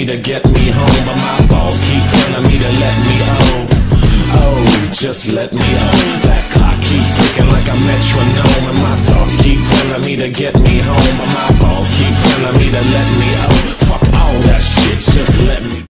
to get me home, but my balls keep telling me to let me oh, just let me That clock keeps ticking like a metronome, and my thoughts keep telling me to get me home, but my balls keep telling me to let me fuck all that shit, just let me